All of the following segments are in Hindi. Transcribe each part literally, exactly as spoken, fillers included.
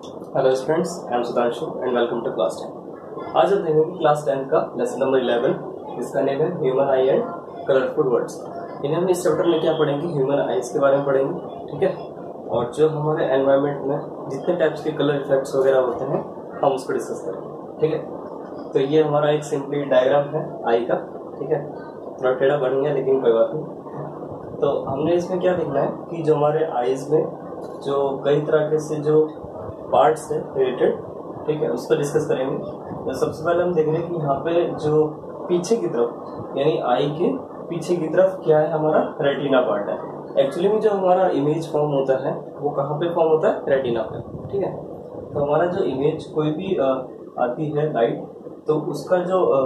Hello students, I am Sudhanshu and welcome to class ten. आज हम देखेंगे क्लास टेन का लेसन नंबर इलेवन। इसका नेम है human eye and colourful words. इन्हें हम इस चैप्टर में क्या पढ़ेंगे, ह्यूमन आईज के बारे में पढ़ेंगे, ठीक है। और जो हमारे एनवायरनमेंट में जितने टाइप्स के कलर इफेक्ट्स वगैरह होते हैं हम उसको डिस्कस करेंगे, ठीक है। तो ये हमारा एक सिंपली डायग्राम है आई का, ठीक है। थोड़ा टेढ़ा बन गया लेकिन कोई बात नहीं। तो हमने इसमें क्या देखना है कि जो हमारे आईज में जो कई तरह के से जो पार्ट्स है रिलेटेड, ठीक है, उसको डिस्कस करेंगे। तो सबसे पहले हम देख रहे हैं कि यहाँ पे जो पीछे की तरफ यानी आई के पीछे की तरफ क्या है, हमारा रेटिना पार्ट है। एक्चुअली में जो हमारा इमेज फॉर्म होता है वो कहाँ पे फॉर्म होता है, रेटिना पे, ठीक है। तो हमारा जो इमेज कोई भी आ, आती है लाइट, तो उसका जो आ,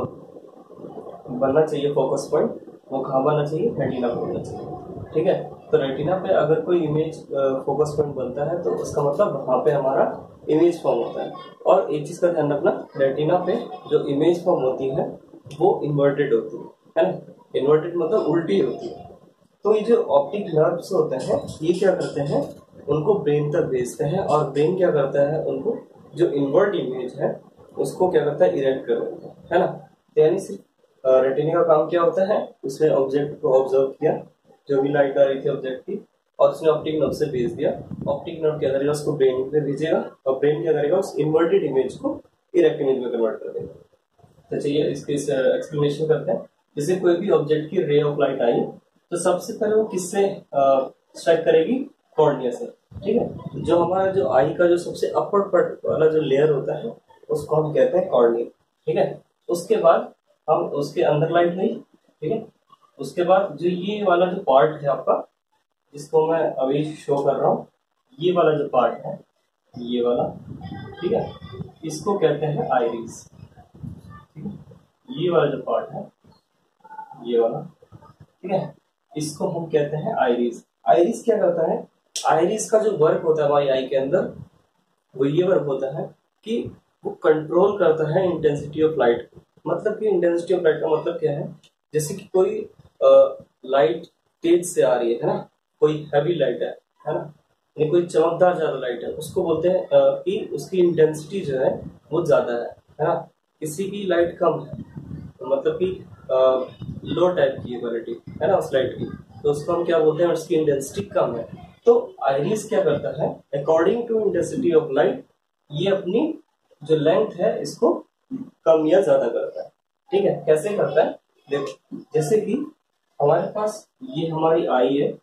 बनना चाहिए फोकस पॉइंट, वो कहाँ बनना चाहिए, रेटिना पे बनना चाहिए, ठीक है। तो रेटिना पे अगर कोई इमेज फोकस पॉइंट बनता है तो उसका मतलब वहाँ पे हमारा इमेज फॉर्म होता है। और एक चीज का ध्यान रखना, रेटिना पे जो इमेज फॉर्म होती है वो इन्वर्टेड होती है, है ना। इन्वर्टेड मतलब उल्टी होती है। तो ये जो ऑप्टिक नर्व्स होते हैं ये क्या करते हैं, उनको ब्रेन तक भेजते हैं, और ब्रेन क्या करता है, उनको जो इन्वर्ट इमेज है उसको क्या करता है, इरेक्ट कर देता है, है ना। यानी सिर्फ रेटिना का काम क्या होता है, उसने ऑब्जेक्ट को ऑब्जर्व किया, जो भी लाइट आ रही थी ऑब्जेक्ट की, और उसने ऑप्टिक नर्व से भेज दिया। ऑप्टिक नर्व क्या करेगा, उसको ब्रेन में भेजेगा, और ब्रेन क्या करेगा, उस इन्वर्टेड इमेज को इरेक्ट इमेज में कन्वर्ट कर देगा। तो चलिए इसके एक्सप्लेनेशन करते हैं। जैसे कोई भी ऑब्जेक्ट की रे ऑफ लाइट आई तो सबसे पहले वो किससे स्ट्राइक करेगी, कॉर्निया से, ठीक है। जो हमारा जो आई का जो सबसे अपर पार्ट वाला जो लेयर होता है उसको हम कहते हैं कॉर्निया, ठीक है। उसके बाद हम उसके अंदर लाइट गई, ठीक है। उसके बाद जो ये वाला जो पार्ट है आपका, जिसको मैं अभी शो कर रहा हूँ, ये वाला जो पार्ट है, ये वाला, ठीक है, इसको कहते हैं आइरिस, ठीक है। ये वाला जो पार्ट है, ये वाला, ठीक है, इसको हम कहते हैं आइरिस। आइरिस क्या करता है, आइरिस का जो वर्क होता है हमारी आई के अंदर, वो ये वर्क होता है कि वो कंट्रोल करता है इंटेंसिटी ऑफ लाइट। मतलब कि इंटेंसिटी ऑफ लाइट का मतलब क्या है, जैसे कि कोई लाइट तेज से आ रही है ना, कोई हैवी लाइट है है ना, ये कोई चमकदार ज्यादा लाइट है, उसको बोलते हैं कि उसकी इंटेंसिटी जो है वो ज्यादा है है ना। किसी की लाइट कम है तो मतलब कि लो टाइप की क्वालिटी है ना उस लाइट की, तो उसको हम क्या बोलते हैं, उसकी इंटेंसिटी कम है। तो आइरिस क्या करता है, according to intensity of light ये अपनी जो लेंथ है इसको कम या ज्यादा करता है, ठीक है। कैसे करता है, देखो, जैसे कि हमारे पास ये हमारी आई है,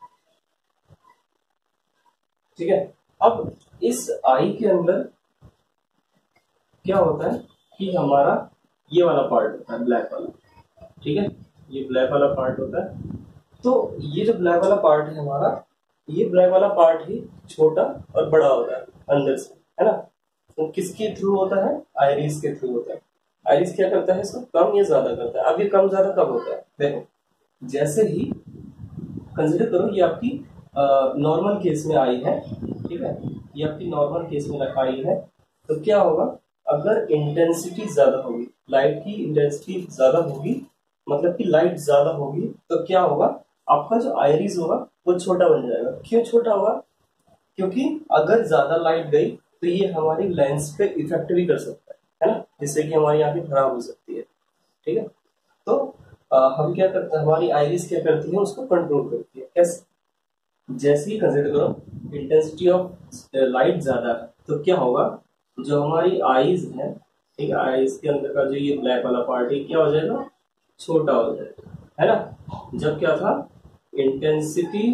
ठीक है। अब इस आई के अंदर क्या होता है कि हमारा ये वाला पार्ट होता है ब्लैक वाला, ठीक है, ये ब्लैक वाला पार्ट होता है। तो ये जो ब्लैक वाला पार्ट है हमारा, ये ब्लैक वाला पार्ट ही छोटा और बड़ा होता है अंदर से, है ना। तो किसके थ्रू होता है, आइरिस के थ्रू होता है। आइरिस क्या करता है, इसको कम या ज्यादा करता है। अब ये कम ज्यादा कब होता है, देखो, जैसे ही कंसिडर करो ये आपकी नॉर्मल केस में आई है, ठीक है, ये आपकी नॉर्मल केस में आई है। तो क्या होगा, अगर इंटेंसिटी ज्यादा होगी, लाइट की इंटेंसिटी ज्यादा होगी, मतलब कि लाइट ज्यादा होगी, तो क्या होगा, आपका जो आइरिस होगा वो छोटा बन जाएगा। क्यों छोटा होगा, क्योंकि अगर ज्यादा लाइट गई तो ये हमारी लेंस पे इफेक्ट भी कर सकता है है ना, जिससे कि हमारी आंखें खराब हो सकती है, ठीक है। तो आ, हम क्या करते हैं, हमारी आइरिस क्या करती है, उसको कंट्रोल करती है। कैसे, जैसे ही कंसिडर करो इंटेंसिटी ऑफ लाइट ज्यादा है तो क्या होगा, जो हमारी आईज है, ठीक है, आईज के अंदर का जो ये ब्लैक वाला पार्ट है क्या हो जाएगा, छोटा हो जाएगा, है ना। जब क्या था, इंटेंसिटी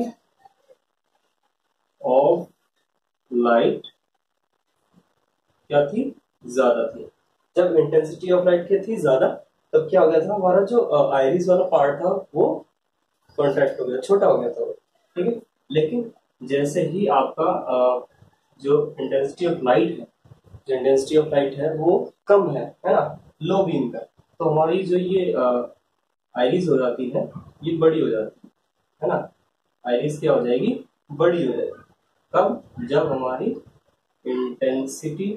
ऑफ लाइट क्या थी, ज्यादा थी। जब इंटेंसिटी ऑफ लाइट क्या थी, ज्यादा, तब क्या हो गया था, हमारा जो आइरिस वाला पार्ट था वो कॉन्ट्रैक्ट हो गया, छोटा हो गया था, ठीक है। लेकिन जैसे ही आपका जो इंटेंसिटी ऑफ लाइट है, जो इंटेंसिटी ऑफ लाइट है वो कम है है ना, लो बीम का, तो हमारी जो ये आइरिस हो जाती है ये बड़ी हो जाती है ना। आइरिस क्या हो जाएगी, बड़ी हो जाएगी। कब, जब हमारी इंटेंसिटी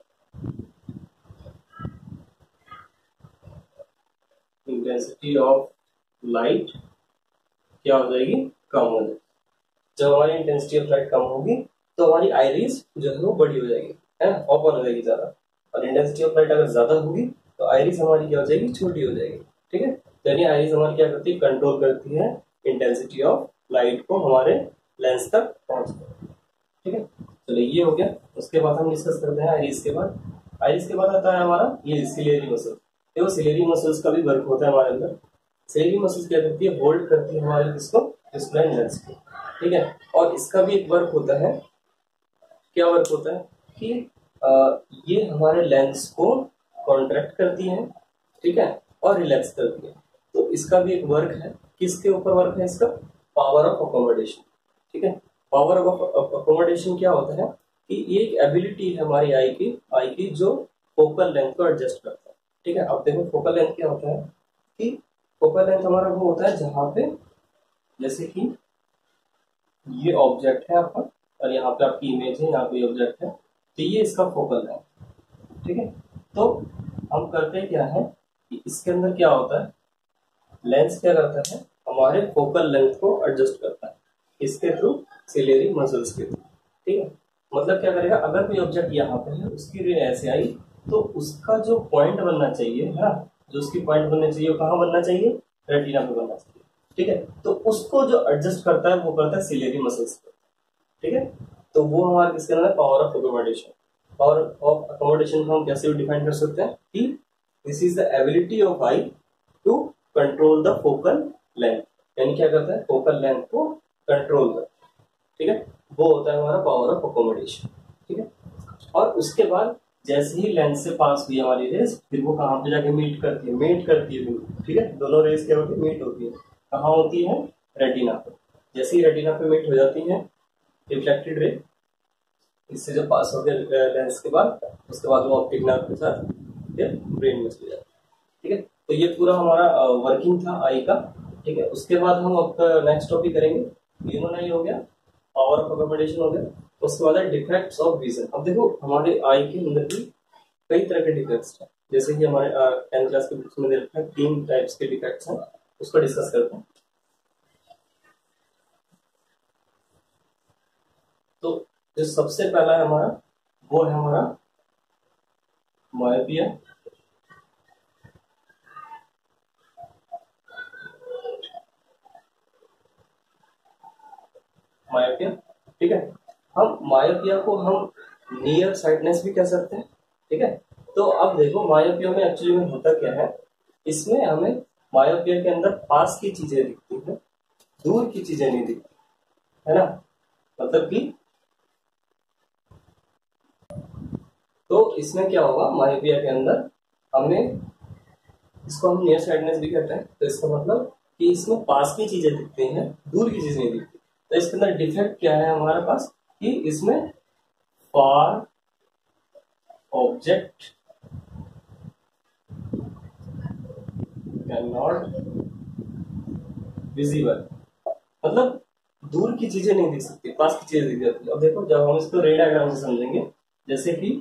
इंटेंसिटी ऑफ लाइट क्या हो जाएगी, कम हो जाएगी। जब हमारी इंटेंसिटी ऑफ लाइट कम होगी तो हमारी आइरिस जो है वो बड़ी हो जाएगी, है ना, ओपन हो जाएगी ज्यादा, और इंटेंसिटी ऑफ लाइट अगर ज्यादा होगी तो आइरिस हमारी क्या हो जाएगी, छोटी हो जाएगी। ठीक है, यानी आइरिस हमारी क्या करती है, कंट्रोल करती है इंटेंसिटी ऑफ लाइट को हमारे लेंस तक पहुंचने। ठीक है, चलिए ये हो गया। उसके बाद हम डिस्कस करते हैं आइरिस के बाद। आइरिस के बाद आता है हमारा ये सिलेरी मसल। देखो सिलेरी मसल्स का भी वर्क होता है हमारे अंदर। सिलेरी मसल्स क्या करती है, होल्ड करती है हमारे किसको, डिस्प्ले लेंस को। ठीक है, और इसका भी एक वर्क होता है, क्या वर्क होता है कि आ, ये हमारे लेंस को कॉन्ट्रैक्ट करती है, ठीक है, और रिलैक्स करती है। तो इसका भी एक वर्क है, किसके ऊपर वर्क है इसका, पावर ऑफ अकोमोडेशन। ठीक है, पावर ऑफ अकोमोडेशन क्या होता है कि ये एक एबिलिटी है हमारी आई की आई की जो फोकल लेंथ को एडजस्ट करता है। ठीक है, अब देखो फोकल लेंथ क्या होता है कि फोकल लेंथ हमारा वो होता है जहां पे, जैसे कि ये ऑब्जेक्ट है आपका और यहाँ पे आपकी इमेज है, यहाँ पे ऑब्जेक्ट है, तो ये इसका फोकल लेंथ। ठीक है, तो हम करते क्या है कि इसके अंदर क्या होता है, लेंस क्या करता है, हमारे फोकल लेंथ को एडजस्ट करता है, इसके थ्रू, सिलेरी मसल्स के थ्रू। ठीक है, मतलब क्या करेगा, अगर कोई ऑब्जेक्ट यहाँ पे है, उसकी रे ऐसे आई, तो उसका जो पॉइंट बनना चाहिए है ना, जो उसकी पॉइंट बनना चाहिए वो कहाँ बनना चाहिए, रेटिना पे बनना चाहिए। ठीक है, तो उसको जो एडजस्ट करता है वो करता है सिलेरी मसल्स। ठीक है, तो वो हमारे किसके अंदर, power of accommodation. Power of accommodation को हम कैसे डिफाइन कर सकते हैं कि this is the ability of eye to control the focal length, यानी क्या करता है, फोकल लेंथ को कंट्रोल करता है। ठीक है, वो होता है हमारा पावर ऑफ अकोमोडेशन। ठीक है, और उसके बाद जैसे ही लेंस से पास हुई हमारी रेस, फिर वो कहाँ पे जाके मीट करती है, मीट करती है फिर। ठीक है, दोनों रेस क्या होती है, मीट होती है, कहाँ होती है, रेटिना पे। जैसे ही रेटिना पे मीट हो जाती है रिफ्लेक्टेड रे, इससे जो पास हो गया लेंस के बाद, उसके बाद वो ऑप्टिक नर्व के साथ फिर ब्रेन में चले जाते हैं। ठीक है, तो ये पूरा हमारा वर्किंग था आई का। ठीक है, उसके बाद हम अब नेक्स्ट टॉपिक करेंगे, ह्यूमन आई हो गया, पावर ऑफ अकोमोडेशन हो गया, उसके बाद है डिफेक्ट्स ऑफ विजन। अब देखो हमारे आई के अंदर भी कई तरह के डिफेक्ट्स हैं, जैसे कि हमारे टेंथ क्लास के बुक्स में दे रखा है, तीन टाइप्स के डिफेक्ट्स हैं, उसको डिस्कस करते हैं। तो जो सबसे पहला है हमारा, वो है हमारा मायोपिया। मायोपिया, ठीक है, हम मायोपिया को हम नियर साइटनेस भी कह सकते हैं। ठीक है, तो अब देखो मायोपिया में एक्चुअली में होता क्या है, इसमें हमें मायोपिया के अंदर पास की चीजें दिखती हैं, दूर की चीजें नहीं दिखती, है ना, मतलब कि तो इसमें क्या होगा, मायोपिया के अंदर हमें, इसको हम नियर साइटनेस भी कहते हैं, तो इसका मतलब कि इसमें पास की चीजें दिखती हैं, दूर की चीजें नहीं दिखती। तो इसके अंदर डिफेक्ट क्या है हमारे पास कि इसमें far object can not visible, मतलब दूर की चीजें नहीं दिख सकती, पास की चीजें दिख जाती है। अब देखो जब हम इसको रे डायग्राम से समझेंगे, जैसे कि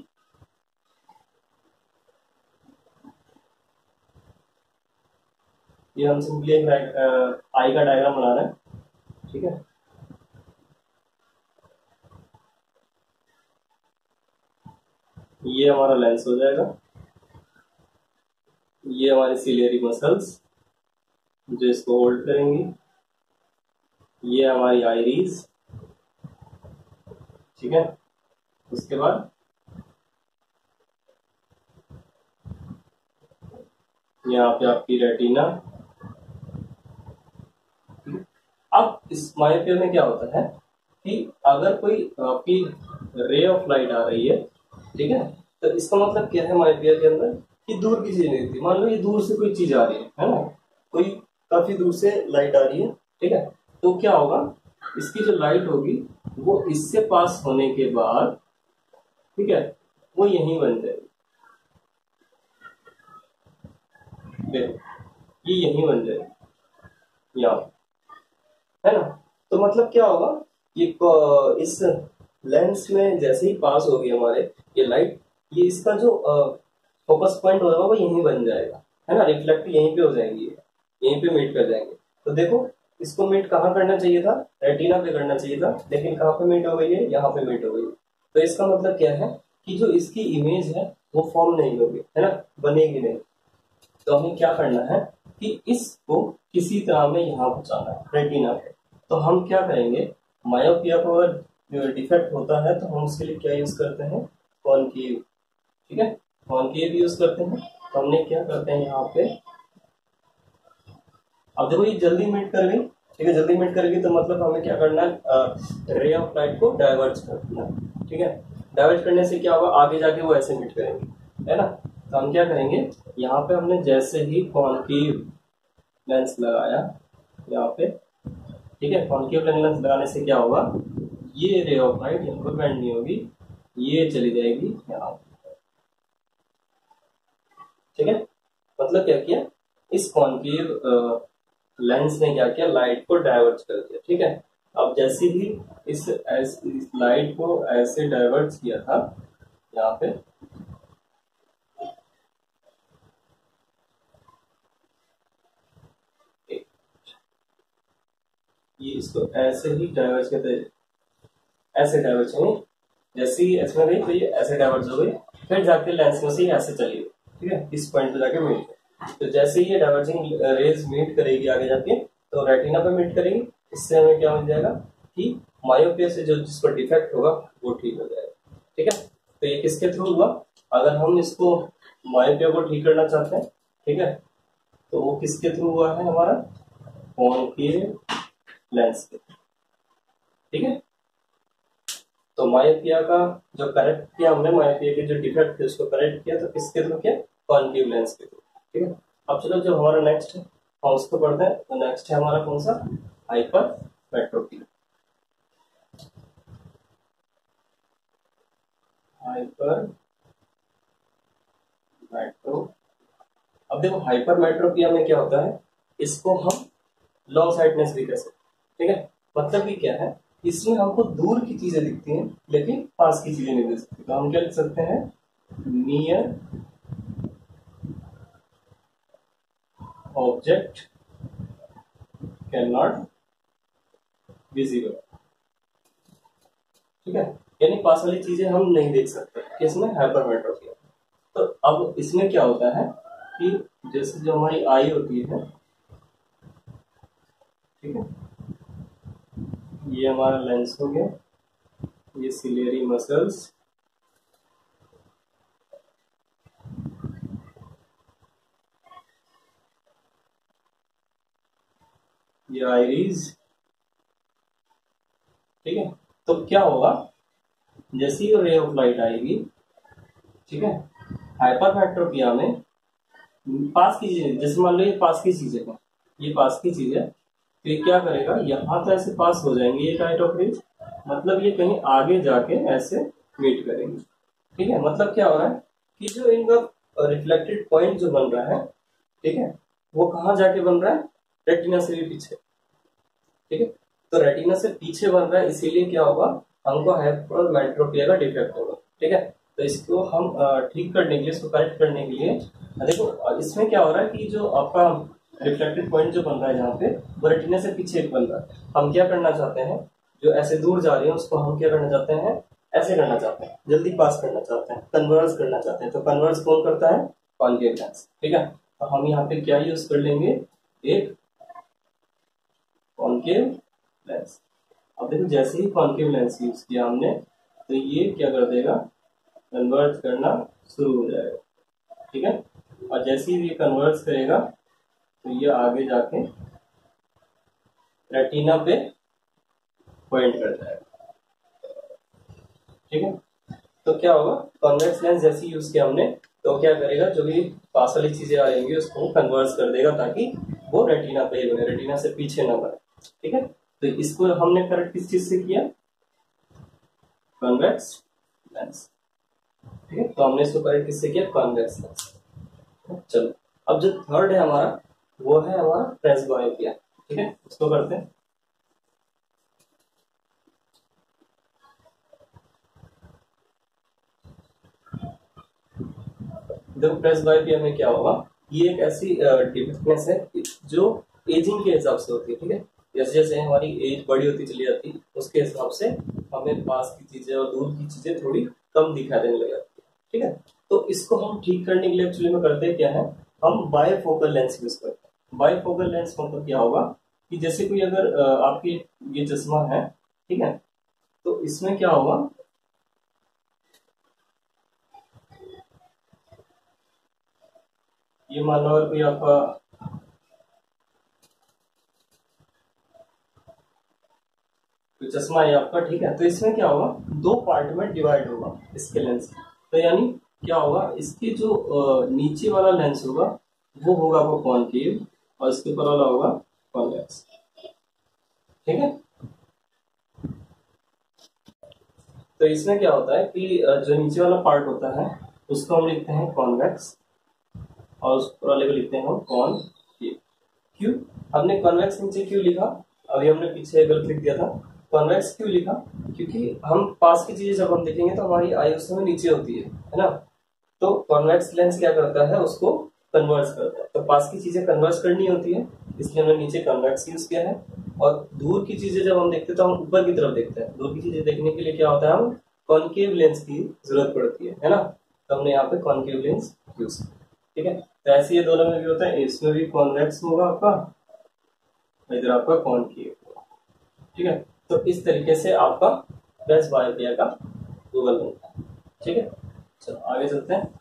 ये हम सिंपली एक आई का डायग्राम बना रहे हैं। ठीक है, ये हमारा लेंस हो जाएगा, ये हमारी सिलियरी मसल्स जो इसको होल्ड करेंगी, ये हमारी आइरीज। ठीक है, उसके बाद यहाँ पे आपकी रेटिना। अब इस मायोपिया में क्या होता है कि अगर कोई आपकी रे ऑफ लाइट आ रही है, ठीक है, तो इसका मतलब क्या है मायोपिया के अंदर कि दूर की चीज नहीं दिखती। मान लो ये दूर से कोई चीज आ रही है है ना, कोई काफी दूर से लाइट आ रही है, ठीक है, तो क्या होगा, इसकी जो लाइट होगी वो इससे पास होने के बाद, ठीक है, वो यहीं बन जाएगी, देखो ये यहीं बन जाएगी यहाँ, है ना। तो मतलब क्या होगा, ये इस लेंस में जैसे ही पास होगी हमारे ये लाइट, ये इसका जो फोकस पॉइंट होगा वो यहीं बन जाएगा, है ना, रिफ्लेक्ट यहीं पे हो जाएंगी, यहीं पे मीट कर जाएंगे। तो देखो इसको मीट कहाँ करना चाहिए था, रेटिना पे करना चाहिए था, लेकिन कहाँ पे मीट हो गई है, यहाँ पे मीट हो गई। तो इसका मतलब क्या है कि जो इसकी इमेज है वो फॉर्म नहीं होगी, है ना, बनेगी नहीं। तो हमें क्या करना है कि इसको किसी तरह में यहाँ पहुंचाना है रेटिना पे। तो हम क्या करेंगे, मायोपिया का अगर डिफेक्ट होता है तो हम उसके लिए क्या यूज करते हैं, कॉनकेव, ठीक है, कॉनकेव यूज करते हैं। तो हमने क्या करते हैं यहाँ पे, अब देखो ये जल्दी मीट कर गई, ठीक है, जल्दी मीट करेगी तो मतलब हमें क्या करना है, रे ऑफ लाइट को डाइवर्ट करना है, ठीक है। डाइवर्ट करने से क्या होगा, आगे जाके वो ऐसे मीट करेंगे, है ना। तो हम क्या करेंगे, यहाँ पे हमने जैसे ही कॉनकेव लेंस लगाया यहाँ पे, ठीक है, कॉनकेव लेंस लगाने से क्या होगा, ये रे ऑफ लाइट यहाँ पर बेंड नहीं होगी, ये चली जाएगी यहाँ, ठीक है। मतलब क्या किया, इस कॉनकेव लेंस ने क्या किया, लाइट को डाइवर्ट कर दिया, ठीक है। अब जैसे ही इस, इस, इस लाइट को ऐसे डाइवर्ट किया था यहाँ पे, ये इसको ऐसे ही डाइवर्ट करते, ऐसे डाइवर्ट नहीं, जैसे ही ऐसे गई तो ये ऐसे डाइवर्ट हो गई, फिर जाके लेंस में से ऐसे चली गई, ठीक है, इस पॉइंट पे जाके मीट। तो जैसे ही ये डाइवर्जिंग रेज मीट करेगी आगे जाके, तो रेटिना पे मीट करेगी, इससे हमें क्या हो जाएगा कि मायोपिया से जो जिस पर डिफेक्ट होगा वो ठीक हो जाएगा, ठीक है। तो ये किसके थ्रू हुआ, अगर हम इसको मायोपिया को ठीक करना चाहते हैं, ठीक है, तो वो किसके थ्रू हुआ है, हमारा कॉनकेव लेंस के, ठीक है। तो मायोपिया का जो करेक्ट किया हमने, मायोपिया के जो डिफेक्ट थे उसको करेक्ट किया, तो किसके थ्रू किया, कॉनकेव लेंस के थ्रू, ठीक है। अब चलो जो हमारा नेक्स्ट है हम उसको पढ़ते हैं। तो नेक्स्ट है हमारा कौन सा, हाइपरमेट्रोपिया। हाइपरमेट्रो अब देखो हाइपरमेट्रोपिया में क्या होता है, इसको हम लॉन्ग साइटनेस भी कह सकते हैं, ठीक है। मतलब कि क्या है, इसमें हमको दूर की चीजें दिखती हैं लेकिन पास की चीजें नहीं दिख सकती। तो हम क्या लिख सकते हैं, near object can not visible, ठीक है, यानी पास वाली चीजें हम नहीं देख सकते, किसमें, हाइपरमेट्रोपिया। तो अब इसमें क्या होता है कि जैसे जो हमारी आई होती है, ठीक है, ये हमारा लेंस हो गया, ये सिलियरी मसल्स, ये आइरीज, ठीक है। तो क्या होगा, जैसे ही रे ऑफ लाइट आएगी, ठीक है, हाइपरमेट्रोपिया में पास की चीजें, जैसे मान लो ये पास की चीजें हैं, ये पास की चीज है, तो ये क्या करेगा, यहाँ तो ऐसे पास हो जाएंगे ये काइट ऑफ रेज, मतलब ये कहीं आगे जाके ऐसे मीट करेंगे, ठीक है। मतलब क्या हो रहा है कि जो इनका रिफ्लेक्टेड पॉइंट जो बन रहा है, ठीक है, वो कहाँ जाके बन रहा है, रेटिना से भी पीछे, ठीक है। तो रेटिना से पीछे बन रहा है, इसीलिए क्या होगा, हमको हाइपरमेट्रोपिया का डिफेक्ट होगा, ठीक है। तो इसको हम ठीक करने के लिए, इसको करेक्ट करने के लिए, देखो इसमें क्या हो रहा है कि जो आपका रिफ्लेक्टेड पॉइंट जो बन रहा है यहाँ पे, वो रेटिना से पीछे बन रहा है। हम क्या करना चाहते हैं, जो ऐसे दूर जा रहे हैं उसको हम क्या करना चाहते हैं, ऐसे करना चाहते हैं, जल्दी पास करना चाहते हैं, कन्वर्स करना चाहते हैं। तो कन्वर्स कौन करता है, कॉनकेव लेंस, ठीक है। तो हम यहाँ पे क्या यूज कर लेंगे, एक कॉनकेव लेंस। अब देखो जैसे ही कॉनकेव लेंस यूज किया हमने, तो ये क्या कर देगा, कन्वर्ट करना शुरू हो जाएगा, ठीक है। और जैसे ही ये कन्वर्ट करेगा तो ये आगे जाके रेटिना पे पॉइंट कर जाएगा, ठीक है। तो क्या होगा, कॉन्वेक्स लेंस जैसे यूज किया हमने, तो क्या करेगा, जो भी पास वाली चीजें आ रहेंगी उसको कन्वर्ट कर देगा ताकि वो रेटिना पे ही बने, रेटिना से पीछे ना बने, ठीक है। तो इसको हमने करेक्ट किस चीज से किया, कॉन्वेक्स लेंस, ठीक है। तो हमने इसको करेक्ट किससे किया, कॉन्वेक्स लेंस। चलो अब जो थर्ड है हमारा, वो है हमारा प्रेसबायोपिया, ठीक है, इसको करते हैं। देखो प्रेसबायोपिया में क्या होगा, ये एक ऐसी डिफेक्टनेस है जो एजिंग के हिसाब से होती है, ठीक है। जैसे जैसे हमारी एज बड़ी होती चली जाती है, उसके हिसाब से हमें पास की चीजें और दूर की चीजें थोड़ी कम दिखाई देने लग जाती है। ठीक है, तो इसको हम ठीक करने के लिए एक्चुअली में करते क्या है, हम बायफोकल लेंस यूज करते हैं। बायफोकल लेंस मतलब क्या होगा कि जैसे कोई अगर आपकी ये चश्मा है, ठीक है, तो इसमें क्या होगा, ये मान लो अगर कोई आपका चश्मा है आपका, ठीक है, तो इसमें क्या होगा, दो पार्ट में डिवाइड होगा इसके लेंस। तो यानी क्या होगा, इसके जो नीचे वाला लेंस होगा वो होगा आपको कॉनकेव और इसके ऊपर वाला होगा कॉन्वेक्स। ठीक है, तो इसमें क्या होता है कि जो नीचे वाला पार्ट होता है उसको हम लिखते हैं कॉन्वेक्स और उस वाले को लिखते हैं हम कॉनकेव। क्यों हमने कॉन्वेक्स नीचे क्यों लिखा, अभी हमने पीछे गलत लिख दिया था। कॉन्वेक्स क्यों लिखा, क्योंकि हम पास की चीजें जब हम देखेंगे तो हमारी आई उस समय नीचे होती है है ना, तो कॉन्वेक्स लेंस क्या करता है, उसको कन्वर्स करता है। तो पास की चीजें कन्वर्स करनी होती है, इसलिए हमने नीचे कॉन्वेक्स यूज किया है। और दूर की चीजें जब हम देखते हैं तो हम ऊपर की तरफ देखते हैं। दूर की चीजें देखने के लिए क्या होता है, हम कॉनकेव लेंस की जरूरत पड़ती है है ना, तो हमने यहाँ पे कॉनकेव लेंस यूज किया। ठीक है, तो ऐसे ये दोनों में भी होता है, इसमें भी कॉन्वेक्स होगा आपका, इधर आपका कॉनकेव होगा। ठीक है, तो इस तरीके से आपका बेस्ट बायोपिया का गूगल बनता है। ठीक है, चलो आगे चलते हैं।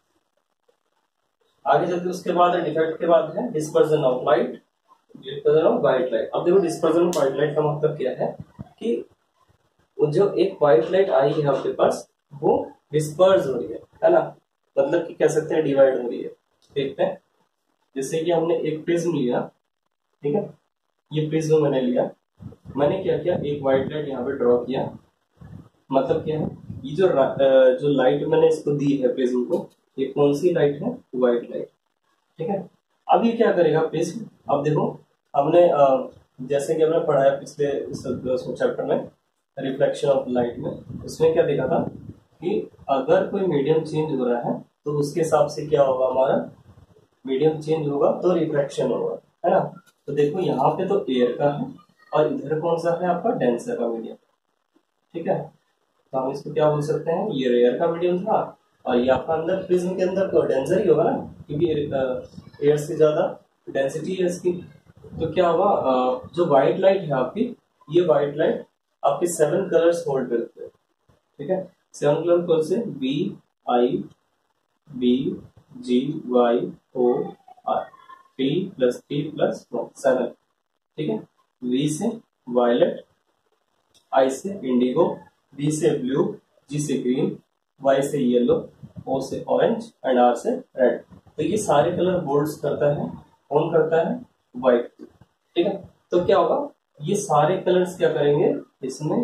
आगे चलते उसके बाद डिफेक्ट के बाद है dispersion of light, dispersion of white light. अब देखो डिस्पर्जन ऑफ व्हाइट लाइट का मतलब क्या है कि जो एक व्हाइट लाइट आई है आपके पास वो डिस्पर्स हो रही है है ना, मतलब कि कह सकते हैं डिवाइड हो रही है। देखते हैं, जैसे कि हमने एक प्रिज्म लिया, ठीक है, ये प्रिज्म मैंने लिया, मैंने क्या किया, एक व्हाइट लाइट यहाँ पे ड्रॉ किया। मतलब क्या है, ये जो जो लाइट मैंने इसको दी है प्रिज्म को, ये कौन सी लाइट है, व्हाइट लाइट। ठीक है, अब ये क्या करेगा प्रिज्म, अब देखो हमने जैसे कि हमने पढ़ाया पिछले चैप्टर में रिफ्लेक्शन ऑफ लाइट में, उसमें क्या देखा था कि अगर कोई मीडियम चेंज हो रहा है तो उसके हिसाब से क्या होगा, हमारा मीडियम चेंज होगा तो रिफ्लेक्शन होगा, है ना। तो देखो यहाँ पे तो एयर का है और इधर कौन सा है आपका, डेंसर का मीडियम। ठीक है, तो हम इसको क्या बोल सकते हैं, ये एयर का मीडियम था और ये आपका अंदर प्रिज्म के अंदर तो डेंसर ही होगा ना, क्योंकि एयर से ज्यादा डेंसिटी है इसकी। तो क्या होगा, जो व्हाइट लाइट है आपकी, ये व्हाइट लाइट आपके सेवन कलर्स होल्ड करते हैं। ठीक है, सेवन कलर कौन से, B I B G Y O R, P plus P plus seven. ठीक है, वी से वायलेट, आई से इंडिगो, बी से ब्लू, जी से ग्रीन, वाई से येलो, ओ से ऑरेंज एंड आर से रेड। तो ये सारे कलर बोल्ड्स करता है, कौन करता है, व्हाइट। ठीक है, तो क्या होगा, ये सारे कलर्स क्या करेंगे, इसमें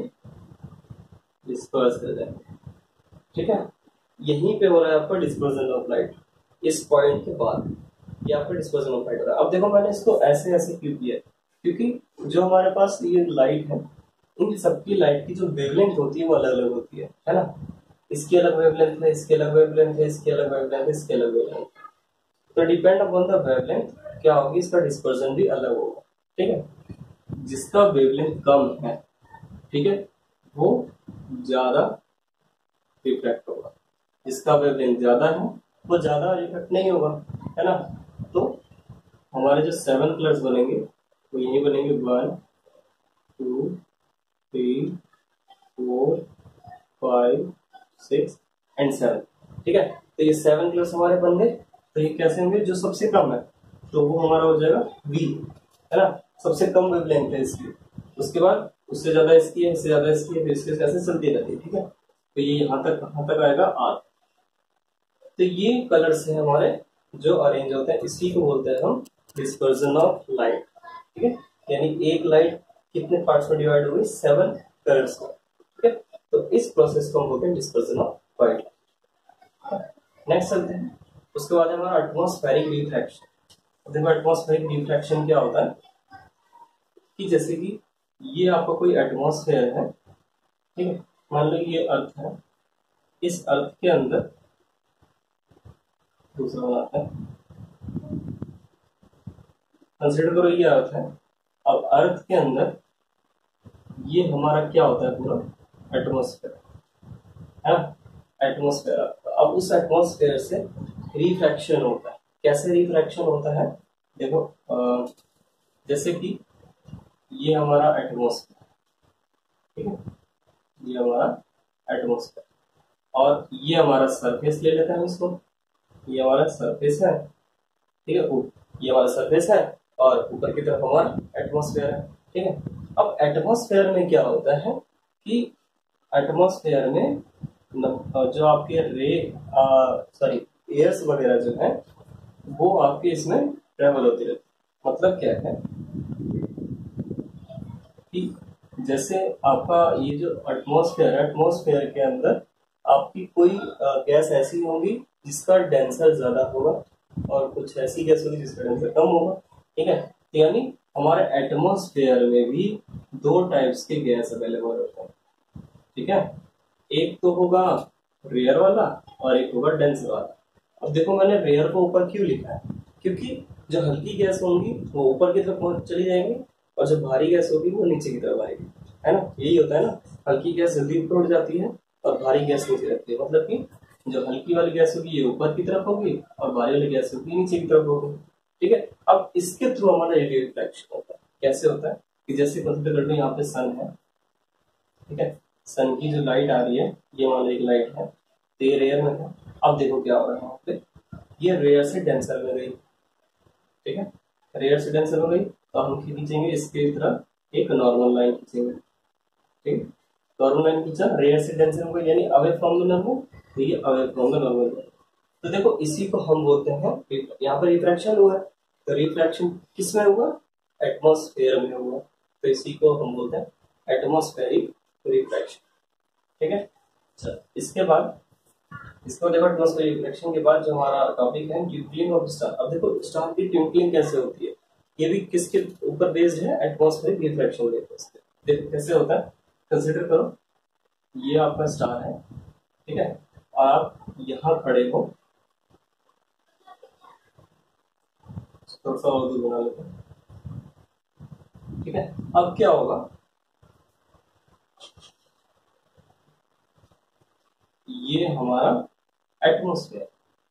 डिस्पर्स कर जाएंगे। ठीक है, यहीं पे हो रहा है आपका डिस्पर्जन ऑफ लाइट, इस पॉइंट के बाद ये आपका डिस्पर्जन ऑफ लाइट हो रहा है। अब देखो मैंने इसको ऐसे ऐसे क्यों किया, क्योंकि जो हमारे पास ये लाइट है, इन सबकी लाइट की जो वेवलेंथ होती है वो अलग अलग होती है है ना। इसकी अलग वेवलेंथ है, इसकी अलग वेवलेंथ है, इसकी अलग वेवलेंथ है, इसकी अलग वेवलेंथ। तो डिपेंड अपॉन द वेवलेंथ क्या होगी, इसका डिस्पर्जन भी अलग होगा। ठीक है, जिसका वेवलेंथ कम है, ठीक है, वो ज्यादा रिफ्लेक्ट होगा, जिसका वेवलेंथ ज्यादा है वो ज्यादा रिफ्लेक्ट नहीं होगा, है ना। तो हमारे जो सेवन कलर्स बनेंगे वो यही बनेंगे, one two three four five six and seven. ठीक है, तो ये सेवन कलर्स हमारे बन गए। तो ये कैसे होंगे, जो सबसे कम है तो वो हमारा हो जाएगा वी, है ना, सबसे कम वेवलेंथ है इसकी। उसके बाद उससे ज्यादा इसकी है, इससे ज्यादा इसकी है, फिर इसके कैसे चलती रहती है। ठीक है, तो ये यहाँ तक कहाँ तक आएगा, आर। तो ये कलर्स हैं हमारे जो अरेंज होते हैं, इसी को बोलते हैं हम डिस्पर्जन ऑफ लाइट। ठीक है, यानी एक लाइट कितने पार्ट्स में डिवाइड हो गई, सेवन कलर्स में। ठीक है, तो इस प्रोसेस को हम बोलते हैं डिस्पर्जन ऑफ लाइट। नेक्स्ट चलते हैं, उसके बाद हमारा एटमॉस्फेरिक रिफ्रैक्शन। देखो एटमॉस्फेरिक रिफ्रैक्शन क्या होता है कि जैसे कि ये आपका कोई एटमॉस्फेयर है, ठीक है, मान लो ये अर्थ है, इस अर्थ के अंदर दूसरा बनाता है, कंसिडर करो ये अर्थ है। अब अर्थ के अंदर ये हमारा क्या होता है, पूरा एटमॉस्फेयर है। एटमॉस्फेयर आपका। अब उस एटमॉस्फेयर से रिफ्रैक्शन होता है। कैसे रिफ्रैक्शन होता है? देखो अ, जैसे कि ये हमारा एटमॉस्फेयर, ठीक है, ये हमारा एटमॉस्फेयर और ये हमारा सरफेस ले लेते हैं इसको। ये हमारा सरफेस है, ठीक है, ये हमारा सरफेस है और ऊपर की तरफ हमारा एटमॉस्फेयर है, ठीक है। अब एटमॉस्फेयर में क्या होता है कि एटमॉस्फेयर में जो आपके रे सॉरी एयर्स वगैरह जो है वो आपके इसमें ट्रेवल होती रहती है। मतलब क्या है कि जैसे आपका ये जो एटमॉस्फेयर है, एटमॉस्फेयर के अंदर आपकी कोई गैस ऐसी होगी जिसका डेंसर ज्यादा होगा और कुछ ऐसी गैस होगी जिसका डेंसर कम होगा, ठीक है। यानी हमारे एटमॉस्फेयर में भी दो टाइप्स के गैस अवेलेबल होते हैं, ठीक है। एक तो होगा रेयर वाला और एक होगा डेंसर वाला। अब देखो मैंने रेयर को ऊपर क्यों लिखा है, क्योंकि जो हल्की गैस होंगी वो ऊपर की तरफ पहुंच चली जाएंगी और जो भारी गैस होगी वो नीचे की तरफ आएगी, है ना। यही होता है ना, हल्की गैस जल्दी ऊपर उठ जाती है और भारी गैस नीचे रहती है। मतलब कि जो हल्की वाली गैस होगी ये ऊपर की तरफ होगी और भारी वाली गैस होगी नीचे की तरफ होगी, ठीक है। अब इसके थ्रू हमारा रेडियो रिफ्लेक्शन होता है। कैसे होता है कि जैसे कंसिडर कर लो यहाँ पे सन है, ठीक है, सन की जो लाइट आ रही है ये मान लो एक लाइट है, तो ये रेयर में है। अब देखो क्या हो रहा है यहाँ पे, ये रेयर से डेंसर में गई, ठीक है, रेयर से डेंसर में गई तो हम खींचेंगे इसके तरफ एक नॉर्मल लाइन खींचेंगे, ठीक है। नॉर्मल लाइन खींचा, रेयर से डेंसर में गई यानी अवे फ्रॉम द नॉर्मल, तो ये अवे फ्रॉम द नॉर्मल। तो देखो इसी को हम बोलते हैं, यहाँ पर रिफ्रैक्शन हुआ है, तो रिफ्रैक्शन किस में हुआ? एटमॉस्फेयर में हुआ, तो इसी को हम बोलते हैं एटमॉस्फेरिक रिफ्रैक्शन, ठीक है। चल इसके बाद इसको देखो, एटमॉस्फेरिक रिफ्लेक्शन के बाद जो हमारा टॉपिक है ट्विंकलिंग ऑफ स्टार। अब देखो स्टार की ट्विंकलिंग कैसे होती है, ये भी किसके ऊपर बेस्ड है? एटमॉस्फेरिक रिफ्लेक्शन के बेस पे। देखो कैसे होता है, कंसीडर करो ये आपका स्टार है, ठीक है, और आप यहाँ खड़े हो, थोड़ा सा और दूर बना लेते हैं, ठीक है। अब क्या होगा, ये हमारा एटमॉस्फेयर,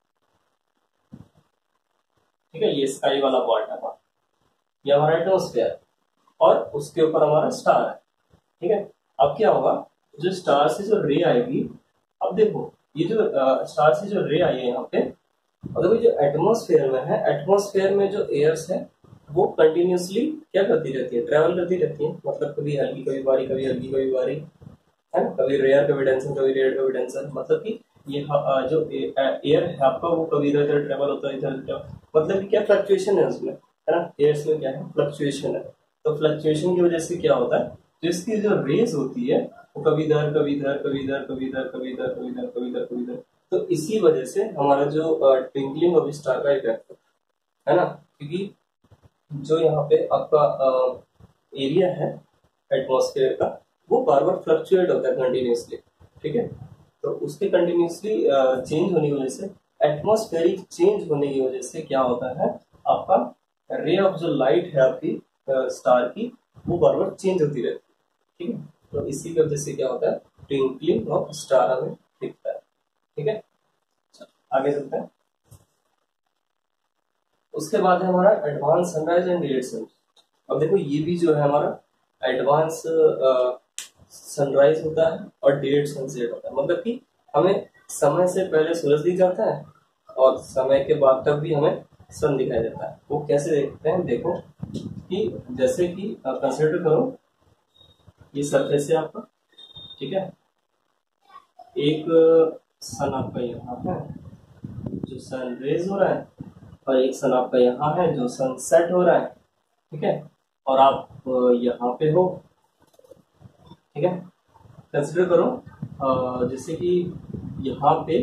ठीक है, ये स्काई वाला पार्ट है, ये हमारा एटमॉस्फेयर और उसके ऊपर हमारा स्टार है, ठीक है। अब क्या होगा, जो स्टार से जो रे आएगी, अब देखो ये जो स्टार से जो रे आई है यहाँ पे, और देखो जो एटमॉस्फेयर में है, एटमॉस्फेयर में जो एयर्स है वो कंटिन्यूसली क्या करती रहती है? ट्रेवल करती रहती है। मतलब कभी हल्की कभी भारी, कभी हल्की कभी भारी, है ना, कभी रेयर कभी डेंसर, कभी रेयर कभी डेंसर। मतलब कि ये जो एयर है आपका वो कभी इधर इधर ट्रेवल होता है, इधर इधर, मतलब कि क्या फ्लक्चुएशन है उसमें, है ना, एयर्स में क्या है? फ्लक्चुएशन है। तो फ्लक्चुएशन की वजह से क्या होता है, जो इसकी जो रेस होती है वो कभी इधर कभी इधर कभी इधर कभी इधर कभी इधर कभी इधर कभी इधर कभी इधर, तो इसी वजह से हमारा जो ट्विंकलिंग ऑफ स्टार का इफेक्ट है ना, क्योंकि जो यहाँ पे आपका एरिया है एटमॉस्फेयर का वो बार बार फ्लक्चुएट होता है कंटिन्यूसली, ठीक है। तो उसके कंटिन्यूसली चेंज होने की वजह से, एटमॉस्फेरिक चेंज होने की वजह से क्या होता है, आपका रे ऑफ जो लाइट है आपकी स्टार की वो बार बार चेंज होती रहती है, ठीक है। तो इसी की वजह से क्या होता है, ट्विंकलिंग ऑफ स्टार हमें दिखता है, ठीक है। आगे चलते हैं। उसके बाद है हमारा advance sunrise and delayed sunrise. अब देखो ये भी जो है हमारा एडवांस सनराइज होता है और डिलेड सनसेट होता है। मतलब कि हमें समय से पहले सूरज दिख जाता है और समय के बाद तक भी हमें सन दिखाई देता है। वो कैसे देखते हैं, देखो कि जैसे कि कंसिडर करो ये सरफेस है आपका, ठीक है, एक सन आपका यहाँ है जो सन रेज हो रहा है और एक सन आपका यहाँ है जो सन सेट हो रहा है, ठीक है, और आप यहाँ पे हो, ठीक है। कंसिडर करो जैसे कि यहाँ पे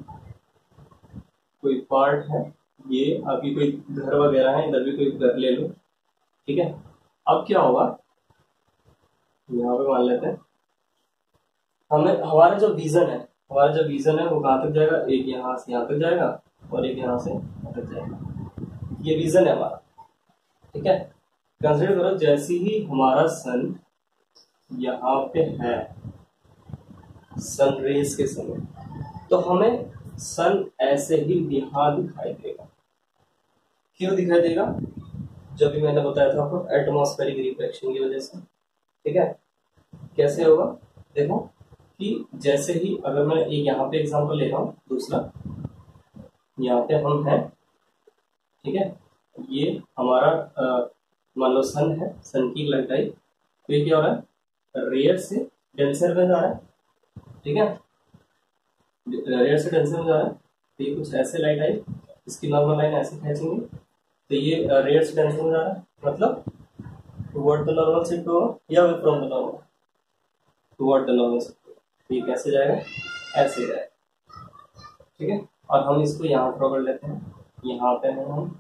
कोई पार्ट है, ये आपकी कोई घर वगैरह है, इधर भी कोई घर ले लो, ठीक है। अब क्या होगा, यहाँ पे मान लेते हैं हमें हमारा जो विजन है, हमारा जो विजन है वो कहाँ तक जाएगा, एक यहाँ से यहाँ तक जाएगा और एक यहाँ से यहाँ तक जाएगा, ये विजन है हमारा, ठीक है। कंसिडर करो जैसे ही हमारा सन यहाँ पे है सन रेज के समय, तो हमें सन ऐसे ही यहाँ दिखाई देगा। क्यों दिखाई देगा? जो भी मैंने बताया था आपको, एटमॉस्फेरिक रिफ्लेक्शन की वजह से। ठीक है, कैसे होगा? देखो कि जैसे ही अगर मैं एक यहाँ पे एग्जांपल ले रहा हूँ, दूसरा यहाँ पे हम हैं, ठीक है, ये हमारा मान लो सन है, सन की लाइट आई, तो ये क्या हो रहा है? रेयर से डेंसर में जा रहा है। ठीक है, रेयर से डेंसर में जा रहा है, तो ये कुछ ऐसे लाइट आई, इसकी नॉर्मल लाइन ऐसे खींचेंगे, तो ये रेयर से डेंसर में जा रहा है, मतलब टुवर्ड द नॉर्मल शिफ्ट होगा या from the normal, toward the normal shift. ये कैसे जाएगा? ऐसे जाएगा। ठीक है, और हम इसको यहाँ ड्रॉ कर लेते हैं, यहाँ पे हैं हम।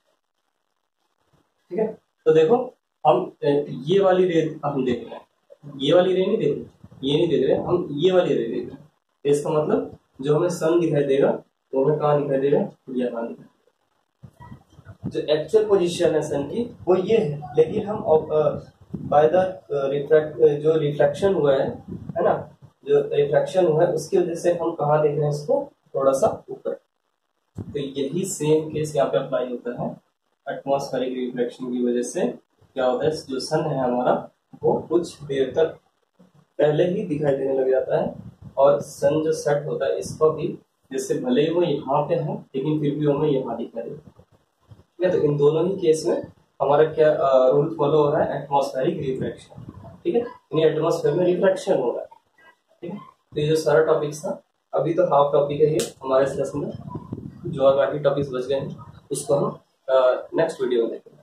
ठीक है, तो देखो हम ये वाली रे हम देख रहे हैं, ये वाली रे नहीं देख रहे, ये नहीं देख रहे, हम ये वाली रे देख रहे हैं। इसका मतलब जो हमें सन दिखाई देगा वो हमें कहाँ दिखाई देगा? यहाँ दिखाई देगा। जो एक्चुअल पोजीशन है सन की वो ये है, लेकिन हम बाय द रिफ्लेक्ट जो रिफ्लेक्शन हुआ है है ना, जो रिफ्लेक्शन हुआ है उसकी वजह से हम कहाँ देख रहे हैं इसको? थोड़ा सा ऊपर। तो यही सेम केस यहाँ पे अप्लाई होता है। एटमॉस्फेरिक रिफ्लेक्शन की वजह से क्या होता है? जो सन है हमारा वो कुछ देर तक पहले ही दिखाई देने लग जाता है, और सन जो सेट होता है इसको भी, जैसे भले ही वो यहाँ पे है लेकिन फिर भी हमें यहाँ दिखाई देता है। ठीक है, तो इन दोनों ही केस में हमारा क्या रूल फॉलो हो रहा है? Atmospheric reflection. ठीक है, यानी एटमॉस्फेयर में रिफ्लेक्शन हो रहा है। ठीक है, तो ये जो सारा टॉपिक था, अभी तो हाफ टॉपिक है ये हमारे सेशन में, जो और बाकी टॉपिक्स बच गए हैं उसको हम नेक्स्ट वीडियो में देखेंगे।